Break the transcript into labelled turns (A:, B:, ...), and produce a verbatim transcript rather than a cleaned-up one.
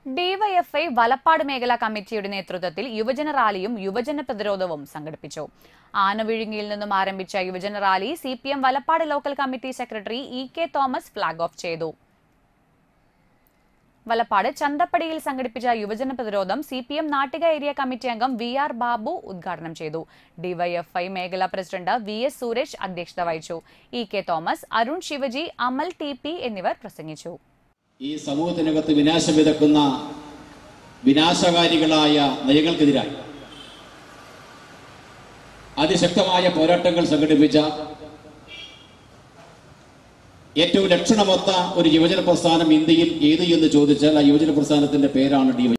A: DYFI Valappad മേഖലാ കമ്മിറ്റിയുടെ നേതൃത്വത്തിൽ യുവജന റാലിയും യുവജന പ്രതിരോധവും സംഘടിപ്പിച്ചു. ആനവിഴുങ്ങിയിൽ നിന്നും ആരംഭിച്ച യുവജന rally C P M Valappad local committee secretary E K Thomas flag off ചെയ്തു. വലപ്പാട് ചന്തപ്പടിയിൽ സംഘടിപ്പിച്ച യുവജന പ്രതിരോധം C P M Nattika area committee അംഗം വി ആർ ബാബു ഉദ്ഘാടനം ചെയ്തു. ഡിവൈഎഫ്ഐ മേഖലാ പ്രസിഡന്റ് വി എസ് സുരേഷ് അധ്യക്ഷത വഹിച്ചു. E K Thomas, Arun Shivaji, Amal T P എന്നിവർ പ്രസംഗിച്ചു.
B: ഈ സമൂഹത്തിനകത്ത് വിനാശം വിതക്കുന്ന വിനാശകാരികളായ നയങ്ങൾക്കെതിരായി അതിശക്തമായ പോരാട്ടങ്ങൾ സംഘടിപ്പിച്ച ഏറ്റവും ലക്ഷണമൊത്ത ഒരു യുവജന പ്രസ്ഥാനം ഇന്ത്യയിൽ ഏത് എന്ന് ചോദിച്ചാൽ ആ യുവജന പ്രസ്ഥാനത്തിന്റെ പേരാണ് ഡി.